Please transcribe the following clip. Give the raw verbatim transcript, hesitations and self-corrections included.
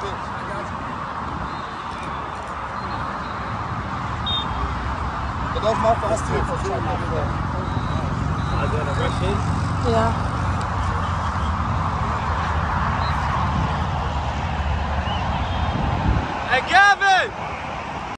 But that's my first tip for sure. I do wanna rush in? Yeah. Hey, Gavin!